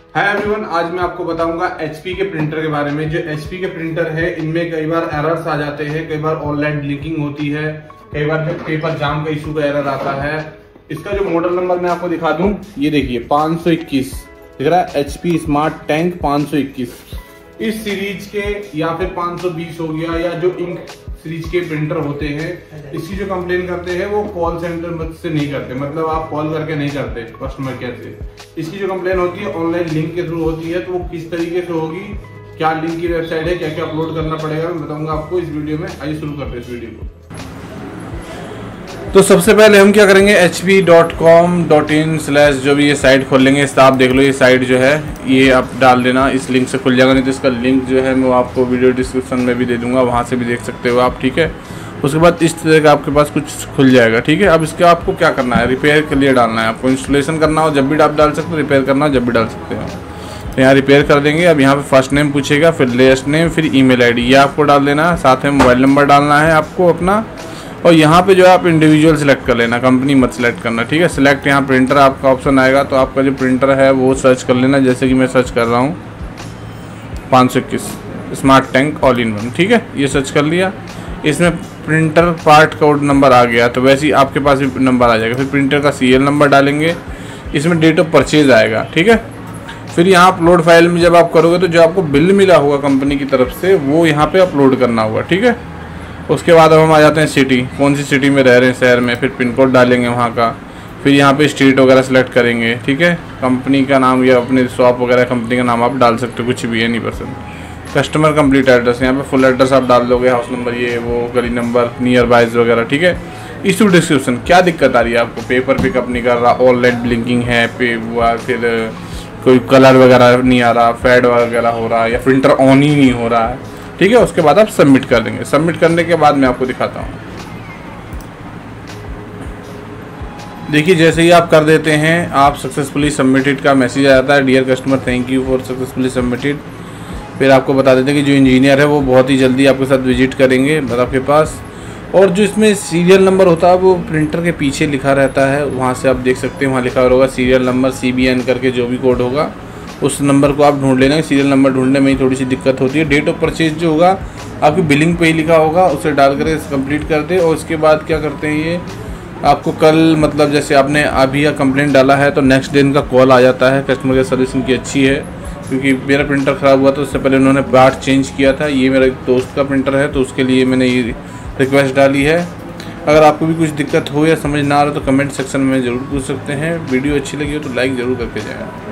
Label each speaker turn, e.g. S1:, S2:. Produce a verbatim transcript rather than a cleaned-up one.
S1: Hi everyone, आज मैं आपको बताऊंगा एचपी के प्रिंटर के बारे में। जो एचपी के प्रिंटर है इनमें कई बार एरर्स आ जाते हैं, कई बार ऑनलाइन लिंकिंग होती है, कई बार जो पेपर जाम का इशू का एरर आता है। इसका जो मॉडल नंबर मैं आपको दिखा दूं, ये देखिए पाँच सौ इक्कीस दिख रहा है, एचपी स्मार्ट टैंक पाँच सौ इक्कीस। इस सीरीज के या फिर पाँच सौ बीस हो गया, या जो इंक सीरीज के प्रिंटर होते हैं, इसकी जो कंप्लेन करते हैं वो कॉल सेंटर से नहीं करते, मतलब आप कॉल करके नहीं करते कस्टमर केयर से। इसकी जो कंप्लेन होती है ऑनलाइन लिंक के थ्रू होती है। तो वो किस तरीके से होगी, क्या लिंक की वेबसाइट है, क्या क्या अपलोड करना पड़ेगा, मैं बताऊंगा आपको इस वीडियो में। आइए शुरू करते हैं इस वीडियो को। तो सबसे पहले हम क्या करेंगे, H P dot com dot in slash जो भी ये साइट खोल लेंगे। इस आप देख लो, ये साइट जो है ये आप डाल देना, इस लिंक से खुल जाएगा। नहीं तो इसका लिंक जो है मैं आपको वीडियो डिस्क्रिप्शन में भी दे दूंगा, वहाँ से भी देख सकते हो आप, ठीक है। उसके बाद इस तरह का आपके पास कुछ खुल जाएगा, ठीक है। अब इसके आपको क्या करना है, रिपेयर के लिए डालना है आपको। इंस्टॉलेशन करना हो जब भी आप डाल सकते हो, रिपेयर करना हो जब भी डाल सकते हो। तो यहाँ रिपेयर कर देंगे। अब यहाँ पे फर्स्ट नेम पूछेगा, फिर लास्ट नेम, फिर ईमेल आईडी, ये आपको डाल देना है। साथ में मोबाइल नंबर डालना है आपको अपना। और यहाँ पे जो है आप इंडिविजुअल सेलेक्ट कर लेना, कंपनी मत सेलेक्ट करना, ठीक है। सिलेक्ट यहाँ प्रिंटर आपका ऑप्शन आएगा, तो आपका जो प्रिंटर है वो सर्च कर लेना, जैसे कि मैं सर्च कर रहा हूँ पाँच सौ इक्कीस smart tank all in one, ठीक है। ये सर्च कर लिया, इसमें प्रिंटर पार्ट कोड नंबर आ गया, तो वैसे ही आपके पास भी नंबर आ जाएगा। फिर प्रिंटर का सीरियल नंबर डालेंगे, इसमें डेट ऑफ परचेज आएगा, ठीक है। फिर यहाँ अपलोड फाइल में जब आप करोगे तो जो आपको बिल मिला होगा कंपनी की तरफ से वो यहाँ पे अपलोड करना होगा, ठीक है। उसके बाद अब हम आ जाते हैं सिटी, कौन सी सिटी में रह रहे हैं शहर में, फिर पिन कोड डालेंगे वहाँ का। फिर यहाँ पे स्ट्रीट वगैरह सेलेक्ट करेंगे, ठीक है। कंपनी का नाम या अपने शॉप वगैरह कंपनी का नाम आप डाल सकते हो, कुछ भी, any person. Customer complete address, यहाँ पे फुल एड्रेस आप डाल दोगे, हाउस नंबर, ये वो, गली नंबर, नियर बाइज वगैरह, ठीक है। इशू डिस्क्रिप्शन, क्या दिक्कत आ रही है आपको, पेपर पिकअप नहीं कर रहा, ऑनलाइन ब्लिंकिंग है, पे हुआ, फिर कोई कलर वगैरह नहीं आ रहा, फेड वगैरह हो रहा है, या प्रिंटर ऑन ही नहीं हो रहा है, ठीक है। उसके बाद आप सबमिट कर देंगे। सबमिट करने के बाद मैं आपको दिखाता हूँ। देखिए जैसे ही आप कर देते हैं, आप सक्सेसफुली सबमिटेड का मैसेज आ जाता है, dear customer thank you for successfully submitted. फिर आपको बता देते हैं कि जो इंजीनियर है वो बहुत ही जल्दी आपके साथ विजिट करेंगे मतलब आपके पास। और जो इसमें सीरियल नंबर होता है वो प्रिंटर के पीछे लिखा रहता है, वहाँ से आप देख सकते हैं, वहाँ लिखा होगा serial number, C B N करके जो भी कोड होगा उस नंबर को आप ढूंढ लेना। सीरियल नंबर ढूंढने में ही थोड़ी सी दिक्कत होती है। डेट ऑफ परचेज जो होगा आपकी बिलिंग पे ही लिखा होगा, उसे डाल कर कंप्लीट कर दे। और उसके बाद क्या करते हैं, ये आपको कल मतलब जैसे आपने अभी या कंप्लेंट डाला है तो नेक्स्ट डे इनका कॉल आ जाता है। कस्टमर केयर सर्विस इनकी अच्छी है, क्योंकि मेरा प्रिंटर ख़राब हुआ तो उससे पहले उन्होंने पार्ट चेंज किया था। ये मेरा एक दोस्त का प्रिंटर है तो उसके लिए मैंने ये रिक्वेस्ट डाली है। अगर आपको भी कुछ दिक्कत हो या समझ ना आ रहा तो कमेंट सेक्शन में ज़रूर पूछ सकते हैं। वीडियो अच्छी लगी हो तो लाइक ज़रूर करके जाएगा।